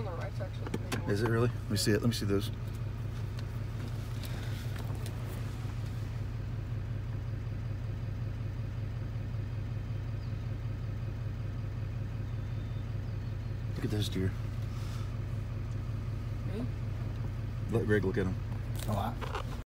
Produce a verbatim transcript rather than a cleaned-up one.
on the right's actually the big one. Is it really? Let me see it. Let me see those. Look at those deer. Me? Let Greg look at them. Oh, I,